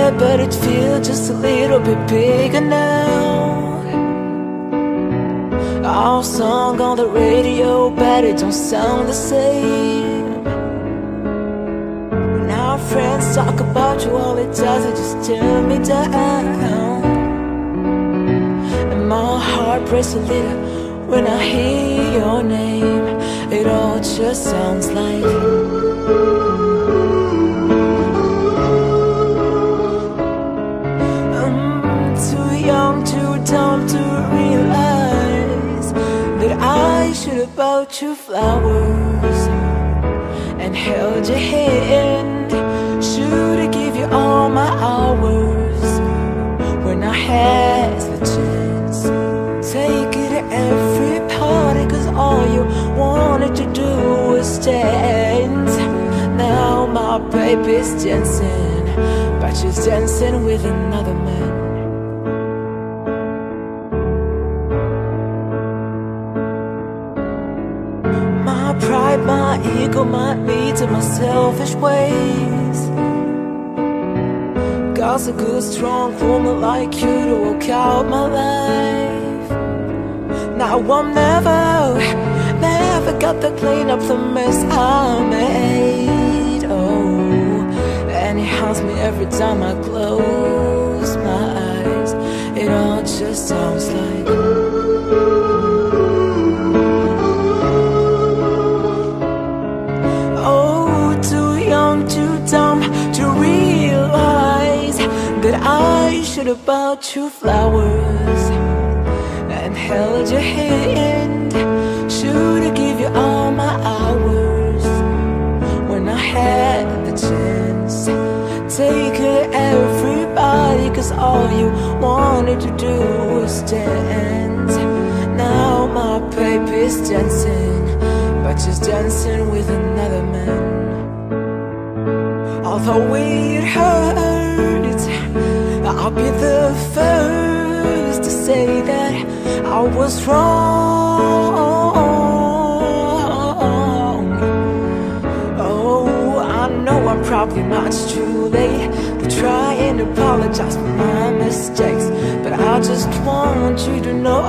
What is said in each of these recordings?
yeah, but it feels just a little bit bigger now. Our song on the radio, but it don't sound the same. When our friends talk about you, all it does is just tear me down. And my heart breaks a little when I hear your name. It all just sounds like I'm too young, too dumb to realize that I should have bought you flowers and held your hand. Should have give you all my hours when I had the chance. Take it to every party, cause all you wanted to do was dance. Now my baby's dancing, but she's dancing with another man. My pride, my ego, my needs, and my selfish ways got a good strong woman like you to walk out my life. Now I'm never got to clean up the mess I made. Oh, and it haunts me every time I close my eyes. It all just sounds like oh, too young, too dumb to realize that I should have bought you flowers and held your hand. Should've give you all my hours when I had the chance. Take it everybody, cause all you wanted to do was dance. Now my baby's dancing, but she's dancing with another man. Although it hurts, I'll be the first to say that I was wrong. Oh, I know I'm probably not too late to try and apologize for my mistakes, but I just want you to know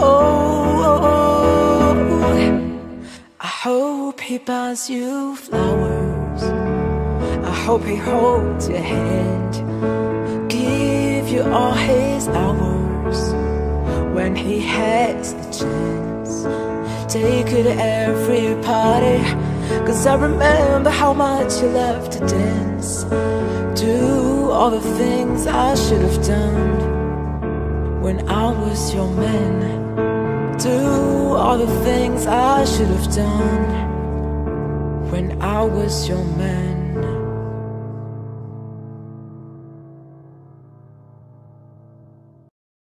I hope he buys you flowers. I hope he holds your hand, give you all his hours when he has the chance. Take it to every party, cause I remember how much you loved to dance. Do all the things I should have done when I was your man. Do all the things I should have done when I was your man.